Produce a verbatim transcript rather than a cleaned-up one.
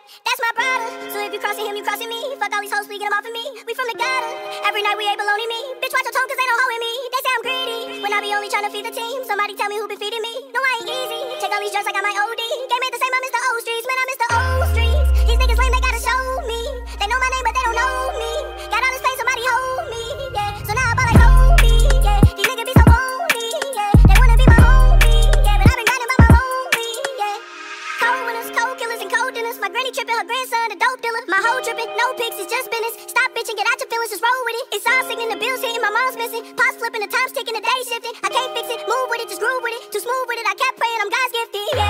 that's my brother. So if you crossing him, you crossing me. Fuck all these hoes, we get them off of me. We from the gutter. Every night we ain't baloney me. Bitch, watch your tone, cause ain't no hoe in me. They say I'm greedy when I be only tryna feed the team. Somebody tell me who been feeding me. No, I ain't easy. Take all these drugs, I got my O D. Game ain't the same, I'm Mister O Streets. Man, I'm Mister O Streets. These niggas lame, they gotta show me. They know my name, but they don't know me. Got all this fame, somebody hold me. Yeah, so now I'm all like Kobe. Yeah, these niggas be so phony. Yeah, they wanna be my homie. Yeah, but I've been grinding by my homie. Yeah, cold winners, cold killers, and cold dinners. My granny tripping, her grandson a dope dealer. My hoe tripping, no pics, it's just business. Stop bitching, get out your feelings, just roll with it. It's all singing, the bills hitting, my mom's missing. Pots flipping, the time's ticking, the day shifting. I can't fix it, move with it, just groove with it. Too smooth with it, I kept praying, I'm God's gifted. Yeah.